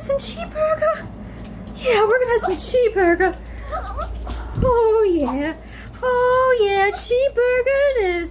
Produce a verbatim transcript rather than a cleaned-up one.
some cheeseburger? Yeah, we're gonna have some cheeseburger. Oh yeah. Oh yeah, cheeseburger it